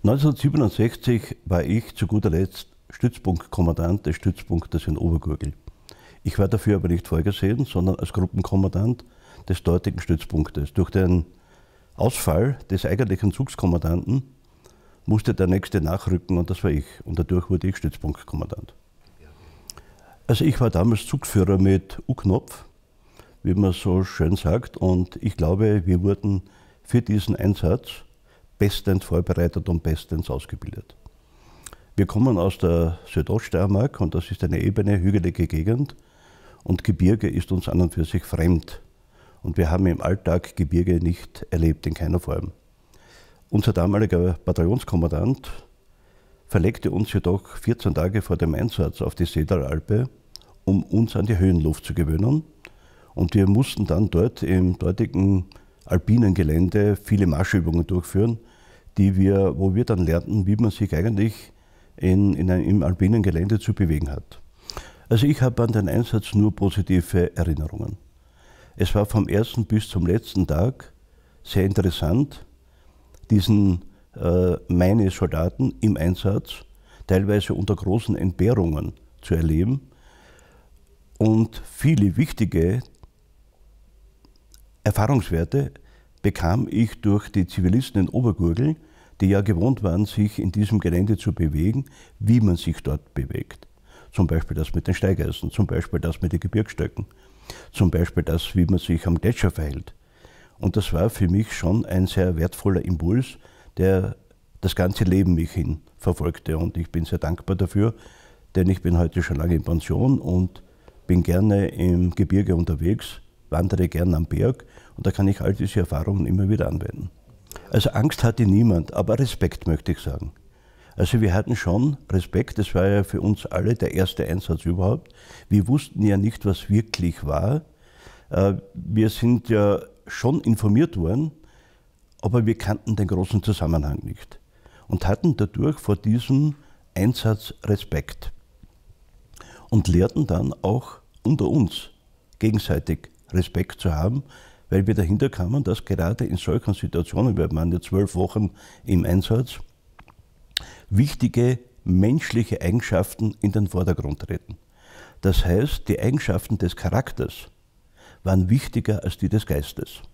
1967 war ich zu guter Letzt Stützpunktkommandant des Stützpunktes in Obergurgl. Ich war dafür aber nicht vorgesehen, sondern als Gruppenkommandant des dortigen Stützpunktes. Durch den Ausfall des eigentlichen Zugskommandanten musste der nächste nachrücken und das war ich. Und dadurch wurde ich Stützpunktkommandant. Also ich war damals Zugführer mit U-Knopf, wie man so schön sagt, und ich glaube, wir wurden für diesen Einsatz bestens vorbereitet und bestens ausgebildet. Wir kommen aus der Südoststeiermark und das ist eine ebene, hügelige Gegend und Gebirge ist uns an und für sich fremd. Und wir haben im Alltag Gebirge nicht erlebt, in keiner Form. Unser damaliger Bataillonskommandant verlegte uns jedoch 14 Tage vor dem Einsatz auf die Sedalalpe, um uns an die Höhenluft zu gewöhnen. Und wir mussten dann dort im dortigen alpinen Gelände viele Marschübungen durchführen, wo wir dann lernten, wie man sich eigentlich im alpinen Gelände zu bewegen hat. Also ich habe an den Einsatz nur positive Erinnerungen. Es war vom ersten bis zum letzten Tag sehr interessant, meine Soldaten im Einsatz teilweise unter großen Entbehrungen zu erleben. Und viele wichtige Erfahrungswerte bekam ich durch die Zivilisten in Obergurgl, die ja gewohnt waren, sich in diesem Gelände zu bewegen, wie man sich dort bewegt. Zum Beispiel das mit den Steigeisen, zum Beispiel das mit den Gebirgsstöcken, zum Beispiel das, wie man sich am Gletscher verhält. Und das war für mich schon ein sehr wertvoller Impuls, der das ganze Leben mich hin verfolgte. Und ich bin sehr dankbar dafür, denn ich bin heute schon lange in Pension und bin gerne im Gebirge unterwegs, wandere gerne am Berg und da kann ich all diese Erfahrungen immer wieder anwenden. Also Angst hatte niemand, aber Respekt möchte ich sagen. Also wir hatten schon Respekt, das war ja für uns alle der erste Einsatz überhaupt. Wir wussten ja nicht, was wirklich war. Wir sind ja schon informiert worden, aber wir kannten den großen Zusammenhang nicht und hatten dadurch vor diesem Einsatz Respekt und lehrten dann auch unter uns gegenseitig Respekt zu haben, weil wir dahinter kamen, dass gerade in solchen Situationen, wir waren ja 12 Wochen im Einsatz, wichtige menschliche Eigenschaften in den Vordergrund treten. Das heißt, die Eigenschaften des Charakters waren wichtiger als die des Geistes.